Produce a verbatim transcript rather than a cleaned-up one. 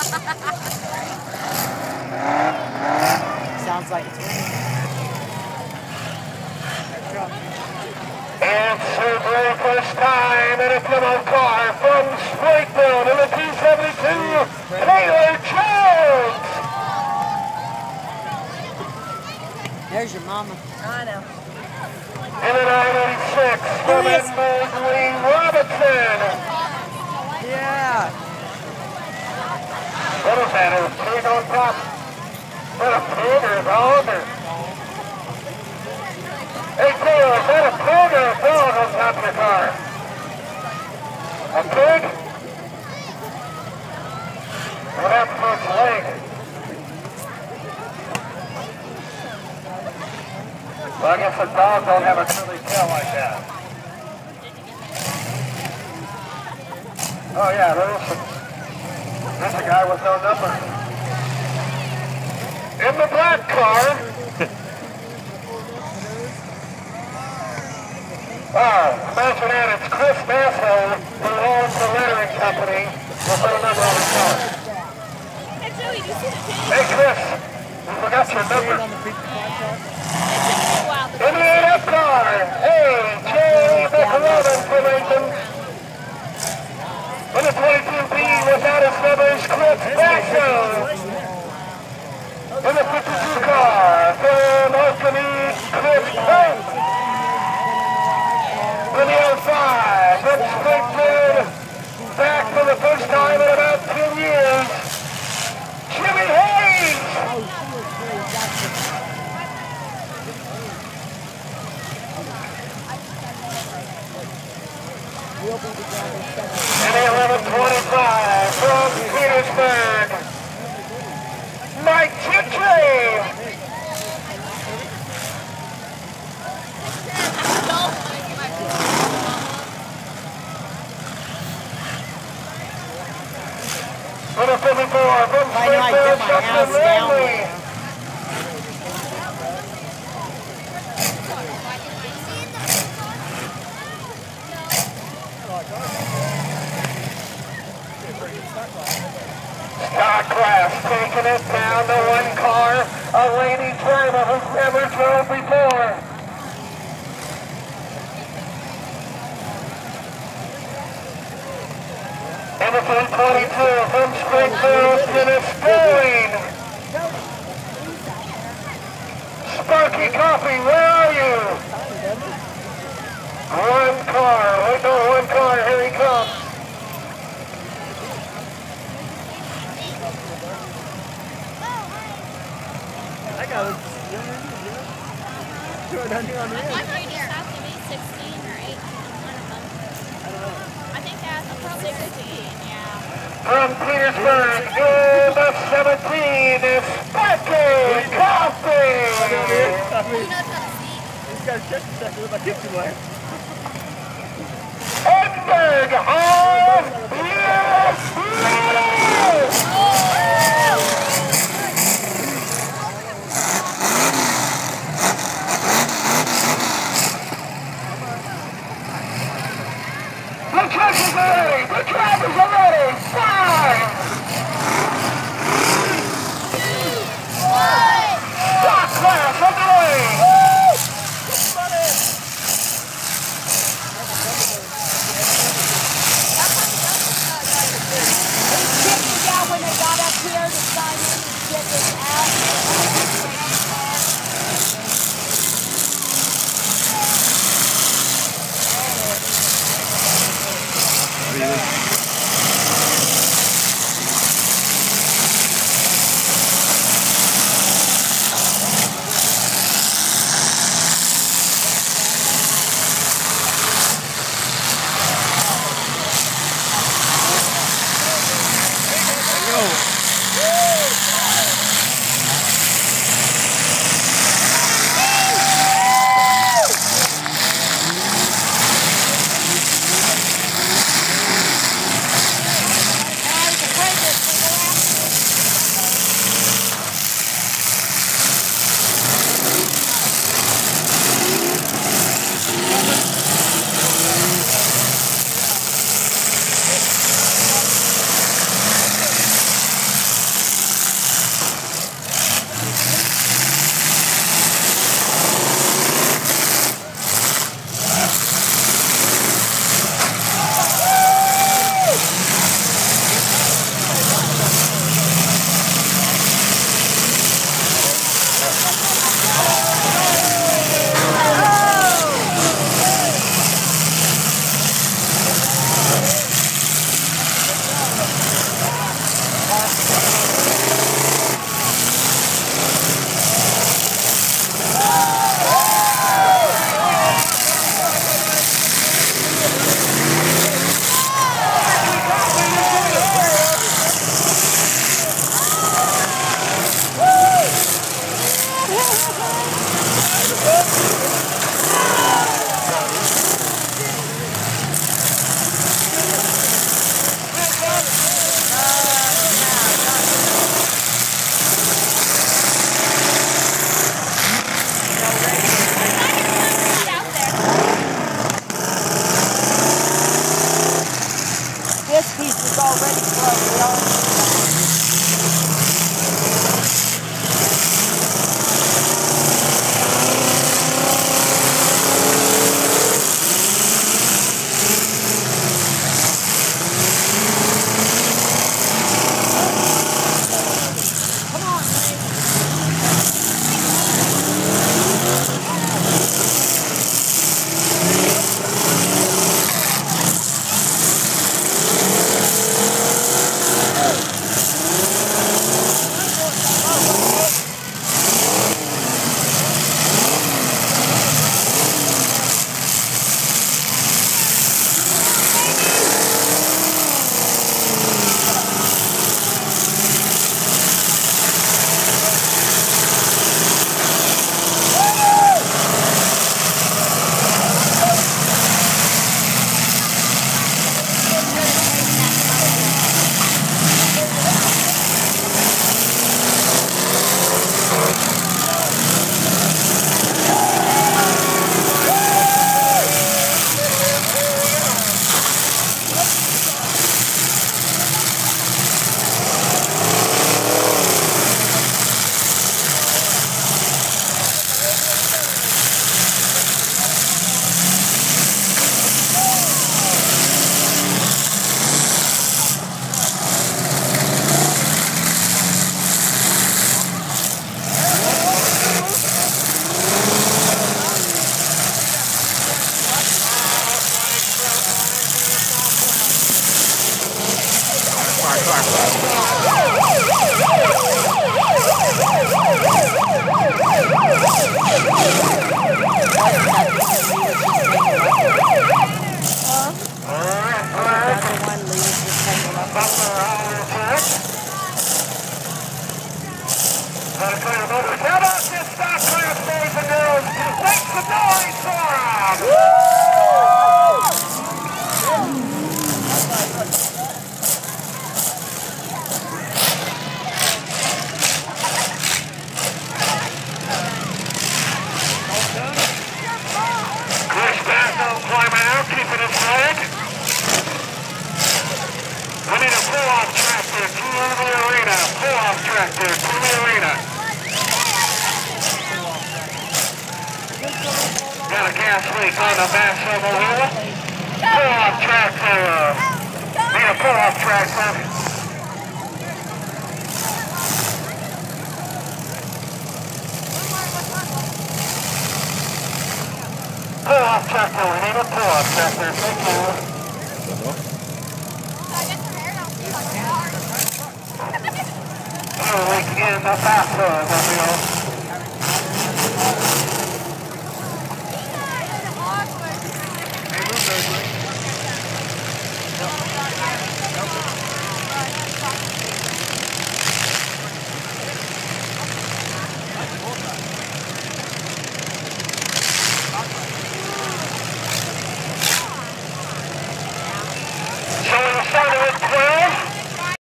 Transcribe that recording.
Sounds like it's raining. It's her very first time in a demo car from Springfield in the T seventy-two, Taylor Jones. There's your mama. I know. In the nine eighty-six from Edmund Lee Robinson. Yeah. What is that? A pig on top? What a pig or a dog? Or... Hey, Taylor, is that a pig or a dog on top of the car? A pig? What happened to its leg? Well, I guess a dog don't have a curly tail like that. Oh yeah, there's a, there's a guy with no number. In the black car. Wow, imagine that, it's Chris Masso who owns the lettering company with no number on the car. Hey Chris, we forgot your number. In the eight F car, hey, Jay McLovin from Lincoln. In the twenty-two B without his numbers, Chris Masso. In the fifty-two car from Archimedes, Chris Pence. In the oh five from Springfield, back for the first time in about ten years, Jimmy Hayes. In the eleven twenty-five from Petersburg, Mike Gentry. In the fifty-four from Springfield, Justin Ridley. Stock class taking it down to one car, a lady driver who's never drove before. In the three twenty-two from Springfield, Dennis Boyne. Sparky Coffee, where are you? One car, wait, no, one car, here he comes. I got it. Do it on the end. I think you just have to be sixteen or eighteen, one of them. I don't know. I think that's sixteen, yeah. From Petersburg, in the seventeen is Sparky Coffee. Who knows how to see? This guy's just a second with my kids away. Edberg on yes, yes. The truck is ready! The truck is ready! Five! Stock class underway! It's already slow, y'all. Got a gas leak on the back shovel here. Pull off tractor. Need a pull off tractor. Pull off tractor. We need a pull off tractor. Thank you. Pull leak in the bathroom.